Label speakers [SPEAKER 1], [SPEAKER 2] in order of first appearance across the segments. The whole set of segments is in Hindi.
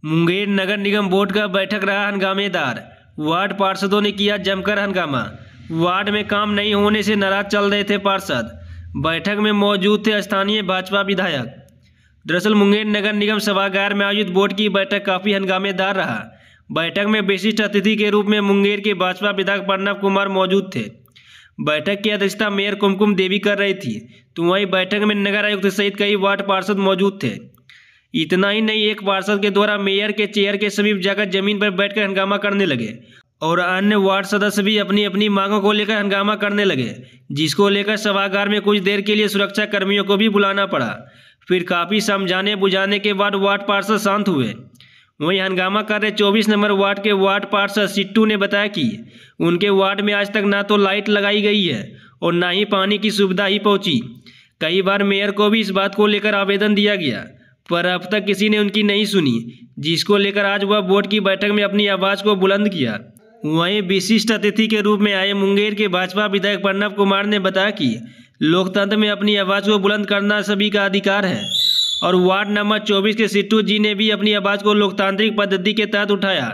[SPEAKER 1] मुंगेर नगर निगम बोर्ड का बैठक रहा हंगामेदार। वार्ड पार्षदों ने किया जमकर हंगामा। वार्ड में काम नहीं होने से नाराज चल रहे थे पार्षद। बैठक में मौजूद थे स्थानीय भाजपा विधायक। दरअसल मुंगेर नगर निगम सभागार में आयोजित बोर्ड की बैठक काफ़ी हंगामेदार रहा। बैठक में विशिष्ट अतिथि के रूप में मुंगेर के भाजपा विधायक प्रणव कुमार मौजूद थे। बैठक की अध्यक्षता मेयर कुमकुम देवी कर रही थी, तो वहीं बैठक में नगर आयुक्त सहित कई वार्ड पार्षद मौजूद थे। इतना ही नहीं, एक पार्षद के द्वारा मेयर के चेयर के समीप जाकर जमीन पर बैठकर हंगामा करने लगे और अन्य वार्ड सदस्य भी अपनी अपनी मांगों को लेकर हंगामा करने लगे, जिसको लेकर सभागार में कुछ देर के लिए सुरक्षा कर्मियों को भी बुलाना पड़ा। फिर काफ़ी समझाने बुझाने के बाद वार्ड पार्षद शांत हुए। वहीं हंगामा कर रहे 24 नंबर वार्ड के वार्ड पार्षद सिट्टू ने बताया कि उनके वार्ड में आज तक ना तो लाइट लगाई गई है और ना ही पानी की सुविधा ही पहुंची। कई बार मेयर को भी इस बात को लेकर आवेदन दिया गया, पर अब तक किसी ने उनकी नहीं सुनी, जिसको लेकर आज वह बोर्ड की बैठक में अपनी आवाज़ को बुलंद किया। वहीं विशिष्ट अतिथि के रूप में आए मुंगेर के भाजपा विधायक प्रणव कुमार ने बताया कि लोकतंत्र में अपनी आवाज़ को बुलंद करना सभी का अधिकार है और वार्ड नंबर 24 के सिट्टू जी ने भी अपनी आवाज़ को लोकतांत्रिक पद्धति के तहत उठाया।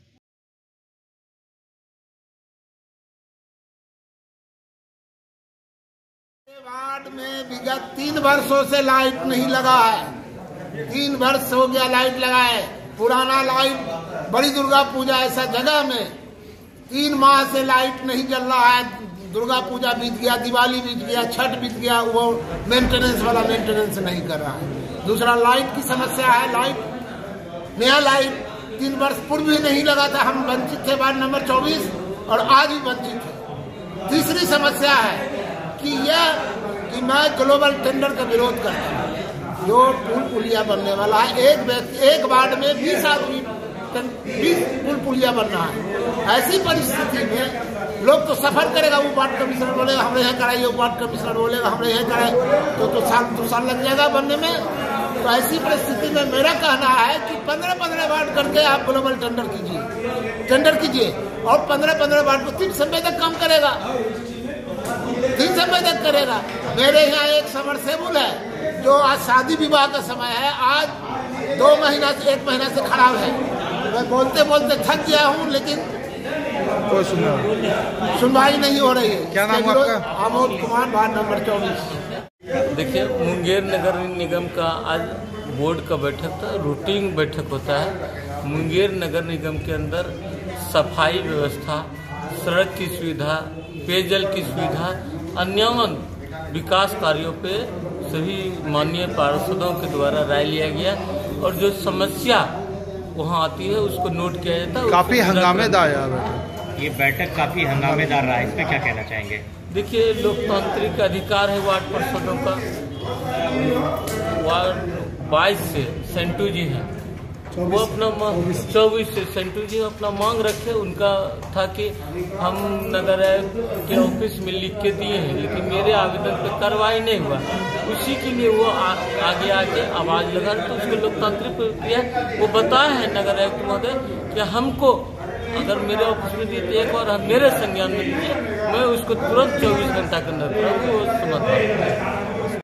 [SPEAKER 2] वार्ड में विगत 3 वर्षों से लाइट नहीं लगा है। 3 वर्ष हो गया लाइट लगा है। पुराना लाइट बड़ी दुर्गा पूजा ऐसा जगह में 3 माह से लाइट नहीं जल रहा है। दुर्गा पूजा बीत गया, दिवाली बीत गया, छठ बीत गया, वो मेंटेनेंस वाला मेंटेनेंस नहीं कर रहा है। दूसरा लाइट की समस्या है। नया लाइट 3 वर्ष पूर्व भी नहीं लगा था। हम वंचित थे वार्ड नंबर 24 और आज भी वंचित थे। तीसरी समस्या है कि मैं ग्लोबल टेंडर का विरोध करता हूँ। जो पुल पुलिया बनने वाला है, एक वार्ड में 20 आदमी 20 पुल पुलिया बनना है। ऐसी परिस्थिति में लोग तो सफर करेगा, वो वार्ड कमिश्नर बोलेगा हमने यह कराइए, वो वार्ड कमिश्नर बोलेगा हमने यह कराए, तो साल लग जाएगा बनने में। तो ऐसी परिस्थिति में मेरा कहना है कि 15-15 वार्ड करके आप ग्लोबल टेंडर कीजिए और 15-15 वार्ड को 3 समय तक काम करेगा, 3 समय तक करेगा। मेरे यहाँ एक समरसेबुल है जो आज शादी विवाह का समय है, आज 1 महीना से खराब है। मैं बोलते बोलते थक गया हूँ, लेकिन
[SPEAKER 3] कोई
[SPEAKER 2] सुनवाई नहीं हो रही है।
[SPEAKER 3] क्या नाम है आपका?
[SPEAKER 2] Amod Kumar, ward number 24।
[SPEAKER 4] देखिए, मुंगेर नगर निगम का आज बोर्ड का बैठक था। रूटीन बैठक होता है। मुंगेर नगर निगम के अंदर सफाई व्यवस्था, सड़क की सुविधा, पेयजल की सुविधा, अन्य विकास कार्यों पे सभी माननीय पार्षदों के द्वारा राय लिया गया और जो समस्या वहाँ आती है उसको नोट किया जाता है।
[SPEAKER 3] काफी हंगामेदार
[SPEAKER 5] ये बैठक काफी हंगामेदार रहा है, इसमें क्या कहना चाहेंगे?
[SPEAKER 4] देखिए, लोकतांत्रिक अधिकार है वार्ड पार्षदों का। वार्ड 22 से सेंटू जी हैं, वो अपना 24 से सेंटू जी अपना मांग रखे। उनका था कि हम नगर आयुक्त के ऑफिस में लिख के दिए हैं, लेकिन मेरे आवेदन पर कार्रवाई नहीं हुआ। उसी के लिए वो आगे आके आवाज लगा, तो उसको लोकतांत्रिक प्रक्रिया वो बताया है नगर आयुक्त महोदय कि हमको अगर मेरे ऑफिस में दिए तो एक बार मेरे संज्ञान में लीजिए, मैं उसको तुरंत 24 घंटा के अंदर वो समाधान